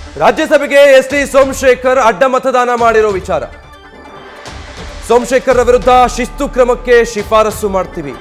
ರಾಜ್ಯಸಭೆಗೆ S T Somashekar ಅಡ್ಡ ಮತದಾನ ಮಾಡಿರೋ ವಿಚಾರ. ಸೋಮಶೇಖರ್ ವಿರುದ್ಧ ಶಿಸ್ತು ಕ್ರಮಕ್ಕೆ ಶಿಫಾರಸು ಮಾಡ್ತೀವಿ.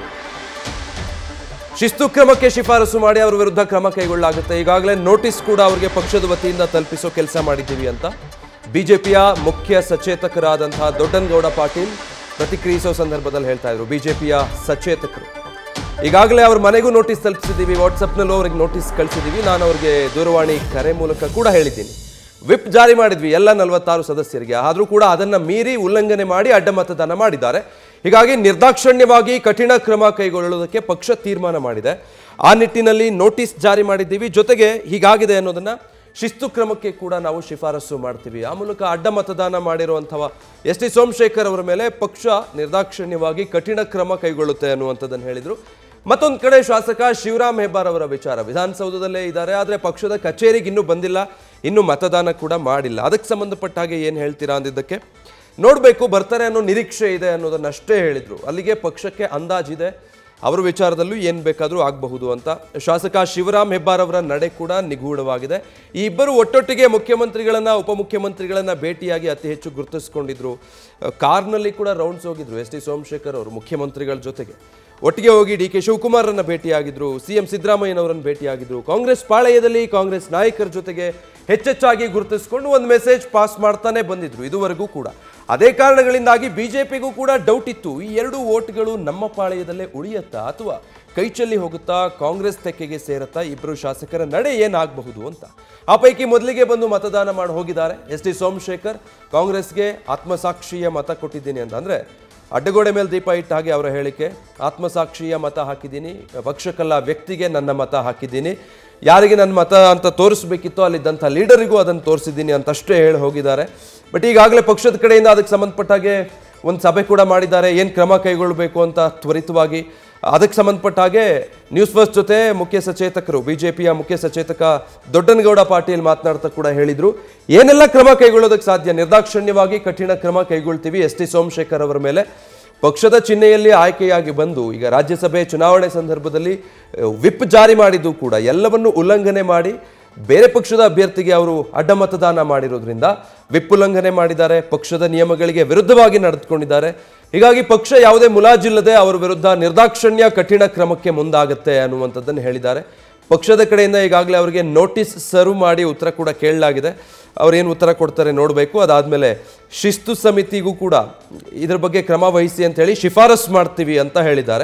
ಶಿಸ್ತು ಕ್ರಮಕ್ಕೆ ಶಿಫಾರಸು ಮಾಡಿ ಅವರ ವಿರುದ್ಧ ಕ್ರಮ ಕೈಗೊಳ್ಳಲಾಗುತ್ತೆ. ಈಗಾಗಲೇ ನೋಟಿಸ್ ಕೂಡ ಅವರಿಗೆ ಪಕ್ಷದ ವತಿಯಿಂದ ತಲುಪಿಸೋ ಕೆಲಸ ಮಾಡಿದ್ದೀವಿ ಅಂತ ಬಿಜೆಪಿಯ ಮುಖ್ಯ ಸಚೇತಕರಾದಂತಹ ದೊಡ್ಡನಗೌಡ ಪಾಟೀಲ್ ಪ್ರತಿಕ್ರಿಯಿಸೋ ಸಂದರ್ಭದಲ್ಲಿ ಹೇಳ್ತಾ ಇದ್ರು. ಬಿಜೆಪಿಯ ಸಚೇತಕರು ಈಗಾಗಲೇ ಅವ್ರ ಮನೆಗೂ ನೋಟಿಸ್ ತಲುಪಿಸಿದ್ದೀವಿ, ವಾಟ್ಸಪ್ನಲ್ಲೂ ಅವ್ರಿಗೆ ನೋಟಿಸ್ ಕಳಿಸಿದ್ದೀವಿ. ನಾನು ಅವ್ರಿಗೆ ದೂರವಾಣಿ ಕರೆ ಮೂಲಕ ಕೂಡ ಹೇಳಿದ್ದೀನಿ. ವಿಪ್ ಜಾರಿ ಮಾಡಿದ್ವಿ ಎಲ್ಲ 46 ಸದಸ್ಯರಿಗೆ. ಆದರೂ ಕೂಡ ಅದನ್ನು ಮೀರಿ ಉಲ್ಲಂಘನೆ ಮಾಡಿ ಅಡ್ಡ ಮತದಾನ ಮಾಡಿದ್ದಾರೆ. ಹೀಗಾಗಿ ನಿರ್ದಾಕ್ಷಣ್ಯವಾಗಿ ಕಠಿಣ ಕ್ರಮ ಕೈಗೊಳ್ಳುವುದಕ್ಕೆ ಪಕ್ಷ ತೀರ್ಮಾನ ಮಾಡಿದೆ. ಆ ನಿಟ್ಟಿನಲ್ಲಿ ನೋಟಿಸ್ ಜಾರಿ ಮಾಡಿದ್ದೀವಿ. ಜೊತೆಗೆ ಹೀಗಾಗಿದೆ ಅನ್ನೋದನ್ನ ಶಿಸ್ತು ಕ್ರಮಕ್ಕೆ ಕೂಡ ನಾವು ಶಿಫಾರಸು ಮಾಡ್ತೀವಿ. ಆ ಮೂಲಕ ಅಡ್ಡ ಮತದಾನ ಮಾಡಿರುವಂತಹ ಎಸ್ ಟಿ ಸೋಮಶೇಖರ್ ಅವರ ಮೇಲೆ ಪಕ್ಷ ನಿರ್ದಾಕ್ಷಣ್ಯವಾಗಿ ಕಠಿಣ ಕ್ರಮ ಕೈಗೊಳ್ಳುತ್ತೆ ಅನ್ನುವಂಥದ್ದನ್ನು ಹೇಳಿದರು. ಮತ್ತೊಂದು ಕಡೆ ಶಾಸಕ ಶಿವರಾಮ್ ಹೆಬ್ಬಾರ್ ಅವರ ವಿಚಾರ. ವಿಧಾನಸೌಧದಲ್ಲೇ ಇದ್ದಾರೆ, ಆದರೆ ಪಕ್ಷದ ಕಚೇರಿಗೆ ಇನ್ನೂ ಬಂದಿಲ್ಲ, ಇನ್ನೂ ಮತದಾನ ಕೂಡ ಮಾಡಿಲ್ಲ. ಅದಕ್ಕೆ ಸಂಬಂಧಪಟ್ಟ ಹಾಗೆ ಏನು ಹೇಳ್ತೀರಾ ಅಂದಿದ್ದಕ್ಕೆ ನೋಡಬೇಕು, ಬರ್ತಾರೆ ಅನ್ನೋ ನಿರೀಕ್ಷೆ ಇದೆ ಅನ್ನೋದನ್ನಷ್ಟೇ ಹೇಳಿದರು. ಅಲ್ಲಿಗೆ ಪಕ್ಷಕ್ಕೆ ಅಂದಾಜಿದೆ, ಅವರ ವಿಚಾರದಲ್ಲೂ ಏನು ಬೇಕಾದರೂ ಆಗಬಹುದು ಅಂತ. ಶಾಸಕ ಶಿವರಾಮ್ ಹೆಬ್ಬಾರ್ ಅವರ ನಡೆ ಕೂಡ ನಿಗೂಢವಾಗಿದೆ. ಈ ಇಬ್ಬರು ಒಟ್ಟೊಟ್ಟಿಗೆ ಮುಖ್ಯಮಂತ್ರಿಗಳನ್ನ ಉಪಮುಖ್ಯಮಂತ್ರಿಗಳನ್ನ ಭೇಟಿಯಾಗಿ ಅತಿ ಹೆಚ್ಚು ಗುರುತಿಸ್ಕೊಂಡಿದ್ರು. ಕಾರ್ನಲ್ಲಿ ಕೂಡ ರೌಂಡ್ಸ್ ಹೋಗಿದ್ರು ಎಸ್ ಟಿ ಸೋಮಶೇಖರ್ ಅವರು ಮುಖ್ಯಮಂತ್ರಿಗಳ ಜೊತೆಗೆ. ಒಟ್ಟಿಗೆ ಹೋಗಿ ಡಿ ಕೆ ಶಿವಕುಮಾರನ್ನ ಭೇಟಿಯಾಗಿದ್ರು, ಸಿಎಂ ಸಿದ್ದರಾಮಯ್ಯನವರನ್ನು ಭೇಟಿಯಾಗಿದ್ರು. ಕಾಂಗ್ರೆಸ್ ಪಾಳೆಯದಲ್ಲಿ ಕಾಂಗ್ರೆಸ್ ನಾಯಕರ ಜೊತೆಗೆ ಹೆಚ್ಚೆಚ್ಚಾಗಿ ಗುರುತಿಸಿಕೊಂಡು ಒಂದು ಮೆಸೇಜ್ ಪಾಸ್ ಮಾಡ್ತಾನೆ ಬಂದಿದ್ರು ಇದುವರೆಗೂ ಕೂಡ. ಅದೇ ಕಾರಣಗಳಿಂದಾಗಿ ಬಿಜೆಪಿಗೂ ಕೂಡ ಡೌಟ್ ಇತ್ತು, ಈ ಎರಡು ವೋಟ್ಗಳು ನಮ್ಮ ಪಾಳೆಯದಲ್ಲೇ ಉಳಿಯತ್ತಾ ಅಥವಾ ಕೈಚೆಲ್ಲಿ ಹೋಗುತ್ತಾ, ಕಾಂಗ್ರೆಸ್ ತೆಕ್ಕೆಗೆ ಸೇರತ್ತಾ, ಇಬ್ಬರು ಶಾಸಕರ ನಡೆ ಏನಾಗಬಹುದು ಅಂತ. ಆ ಪೈಕಿ ಮೊದಲಿಗೆ ಬಂದು ಮತದಾನ ಮಾಡಿ ಹೋಗಿದ್ದಾರೆ ಎಸ್ ಟಿ ಸೋಮಶೇಖರ್. ಕಾಂಗ್ರೆಸ್ಗೆ ಆತ್ಮಸಾಕ್ಷಿಯ ಮತ ಕೊಟ್ಟಿದ್ದೀನಿ ಅಂತ, ಅಂದರೆ ಅಡ್ಡಗೋಡೆ ಮೇಲೆ ದೀಪ ಇಟ್ಟ ಹಾಗೆ ಅವರ ಹೇಳಿಕೆ. ಆತ್ಮಸಾಕ್ಷಿಯ ಮತ ಹಾಕಿದ್ದೀನಿ, ಪಕ್ಷಕ್ಕಲ್ಲ ವ್ಯಕ್ತಿಗೆ ನನ್ನ ಮತ ಹಾಕಿದ್ದೀನಿ, ಯಾರಿಗೆ ನನ್ನ ಮತ ಅಂತ ತೋರಿಸ್ಬೇಕಿತ್ತೋ ಅಲ್ಲಿದ್ದಂಥ ಲೀಡರಿಗೂ ಅದನ್ನು ತೋರಿಸಿದ್ದೀನಿ ಅಂತಷ್ಟೇ ಹೇಳಿ ಹೋಗಿದ್ದಾರೆ. ಬಟ್ ಈಗಾಗಲೇ ಪಕ್ಷದ ಕಡೆಯಿಂದ ಅದಕ್ಕೆ ಸಂಬಂಧಪಟ್ಟ ಹಾಗೆ ಒಂದು ಸಭೆ ಕೂಡ ಮಾಡಿದ್ದಾರೆ, ಏನು ಕ್ರಮ ಕೈಗೊಳ್ಳಬೇಕು ಅಂತ ತ್ವರಿತವಾಗಿ. ಅದಕ್ಕೆ ಸಂಬಂಧಪಟ್ಟ ಹಾಗೆ ನ್ಯೂಸ್ ಫಸ್ಟ್ ಜೊತೆ ಮುಖ್ಯ ಸಚೇತಕರು, ಬಿಜೆಪಿಯ ಮುಖ್ಯ ಸಚೇತಕ ದೊಡ್ಡನಗೌಡ ಪಾಟೀಲ್ ಮಾತನಾಡ್ತಾ ಕೂಡ ಹೇಳಿದರು, ಏನೆಲ್ಲ ಕ್ರಮ ಕೈಗೊಳ್ಳೋದಕ್ಕೆ ಸಾಧ್ಯ, ನಿರ್ದಾಕ್ಷಣ್ಯವಾಗಿ ಕಠಿಣ ಕ್ರಮ ಕೈಗೊಳ್ತೀವಿ ಎಸ್ ಟಿ ಸೋಮಶೇಖರ್ ಅವರ ಮೇಲೆ. ಪಕ್ಷದ ಚಿಹ್ನೆಯಲ್ಲಿ ಆಯ್ಕೆಯಾಗಿ ಬಂದು ಈಗ ರಾಜ್ಯಸಭೆ ಚುನಾವಣೆ ಸಂದರ್ಭದಲ್ಲಿ ವಿಪ್ ಜಾರಿ ಮಾಡಿದ್ದು ಕೂಡ ಎಲ್ಲವನ್ನು ಉಲ್ಲಂಘನೆ ಮಾಡಿ ಬೇರೆ ಪಕ್ಷದ ಅಭ್ಯರ್ಥಿಗೆ ಅವರು ಅಡ್ಡ ಮತದಾನ ಮಾಡಿರೋದ್ರಿಂದ ವಿಪ್ ಉಲ್ಲಂಘನೆ ಮಾಡಿದ್ದಾರೆ, ಪಕ್ಷದ ನಿಯಮಗಳಿಗೆ ವಿರುದ್ಧವಾಗಿ ನಡೆದುಕೊಂಡಿದ್ದಾರೆ. ಹೀಗಾಗಿ ಪಕ್ಷ ಯಾವುದೇ ಮುಲಾಜಿಲ್ಲದೆ ಅವರ ವಿರುದ್ಧ ನಿರ್ದಾಕ್ಷಣ್ಯ ಕಠಿಣ ಕ್ರಮಕ್ಕೆ ಮುಂದಾಗುತ್ತೆ ಅನ್ನುವಂಥದ್ದನ್ನು ಹೇಳಿದ್ದಾರೆ. ಪಕ್ಷದ ಕಡೆಯಿಂದ ಈಗಾಗಲೇ ಅವರಿಗೆ ನೋಟಿಸ್ ಸರ್ವ್ ಮಾಡಿ ಉತ್ತರ ಕೂಡ ಕೇಳಲಾಗಿದೆ. ಅವರೇನು ಉತ್ತರ ಕೊಡ್ತಾರೆ ನೋಡಬೇಕು. ಅದಾದಮೇಲೆ ಶಿಸ್ತು ಸಮಿತಿಗೂ ಕೂಡ ಇದ್ರ ಬಗ್ಗೆ ಕ್ರಮ ವಹಿಸಿ ಅಂತ ಹೇಳಿ ಶಿಫಾರಸು ಮಾಡ್ತೀವಿ ಅಂತ ಹೇಳಿದ್ದಾರೆ.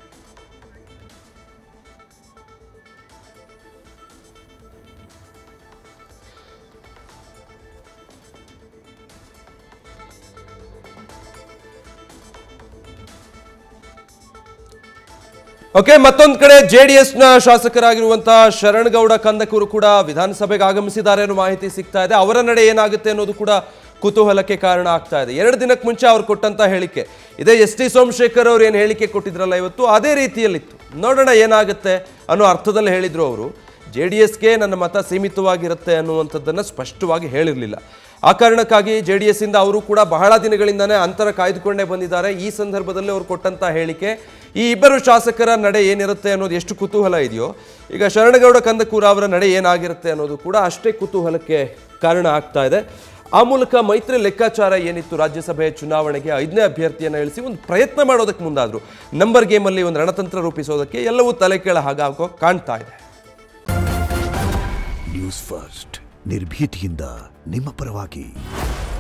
ಓಕೆ, ಮತ್ತೊಂದು ಕಡೆ ಜೆಡಿಎಸ್ನ ಶಾಸಕರಾಗಿರುವಂತಹ ಶರಣಗೌಡ ಕಂದಕೂರು ಕೂಡ ವಿಧಾನಸಭೆಗೆ ಆಗಮಿಸಿದ್ದಾರೆ ಅನ್ನೋ ಮಾಹಿತಿ ಸಿಗ್ತಾ ಇದೆ. ಅವರ ನಡೆ ಏನಾಗುತ್ತೆ ಅನ್ನೋದು ಕೂಡ ಕುತೂಹಲಕ್ಕೆ ಕಾರಣ ಆಗ್ತಾ ಇದೆ. 2 ದಿನಕ್ಕೆ ಮುಂಚೆ ಅವ್ರು ಕೊಟ್ಟಂತ ಹೇಳಿಕೆ ಇದೇ ಎಸ್ ಟಿ ಸೋಮಶೇಖರ್ ಅವ್ರು ಏನು ಹೇಳಿಕೆ ಕೊಟ್ಟಿದ್ರಲ್ಲ ಇವತ್ತು, ಅದೇ ರೀತಿಯಲ್ಲಿತ್ತು. ನೋಡೋಣ ಏನಾಗುತ್ತೆ ಅನ್ನೋ ಅರ್ಥದಲ್ಲಿ ಹೇಳಿದ್ರು ಅವರು. ಜೆಡಿಎಸ್ಗೆ ನನ್ನ ಮತ ಸೀಮಿತವಾಗಿರುತ್ತೆ ಅನ್ನುವಂಥದ್ದನ್ನು ಸ್ಪಷ್ಟವಾಗಿ ಹೇಳಿರಲಿಲ್ಲ. ಆ ಕಾರಣಕ್ಕಾಗಿ ಜೆಡಿಎಸ್ ಇಂದ ಅವರು ಕೂಡ ಬಹಳ ದಿನಗಳಿಂದನೇ ಅಂತರ ಕಾಯ್ದುಕೊಂಡೇ ಬಂದಿದ್ದಾರೆ. ಈ ಸಂದರ್ಭದಲ್ಲಿ ಅವರು ಕೊಟ್ಟಂತ ಹೇಳಿಕೆ, ಈ ಇಬ್ಬರು ಶಾಸಕರ ನಡೆ ಏನಿರುತ್ತೆ ಅನ್ನೋದು ಎಷ್ಟು ಕುತೂಹಲ ಇದೆಯೋ, ಈಗ ಶರಣಗೌಡ ಕಂದಕೂರ ಅವರ ನಡೆ ಏನಾಗಿರುತ್ತೆ ಅನ್ನೋದು ಕೂಡ ಅಷ್ಟೇ ಕುತೂಹಲಕ್ಕೆ ಕಾರಣ ಆಗ್ತಾ ಇದೆ. ಆ ಮೂಲಕ ಮೈತ್ರಿ ಲೆಕ್ಕಾಚಾರ ಏನಿತ್ತು, ರಾಜ್ಯಸಭೆ ಚುನಾವಣೆಗೆ 5ನೇ ಅಭ್ಯರ್ಥಿಯನ್ನು ಇಳಿಸಿ ಒಂದು ಪ್ರಯತ್ನ ಮಾಡೋದಕ್ಕೆ ಮುಂದಾದರು. ನಂಬರ್ ಗೇಮಲ್ಲಿ ಒಂದು ರಣತಂತ್ರ ರೂಪಿಸೋದಕ್ಕೆ ಎಲ್ಲವೂ ತಲೆ ಕೆಳ ಹಾಗಾಗೋ ಕಾಣ್ತಾ ಇದೆ. ನ್ಯೂಸ್ ಫಸ್ಟ್ ನಿರ್ಭೀತಿಯಿಂದ ನಿಮ್ಮ ಪರವಾಗಿ.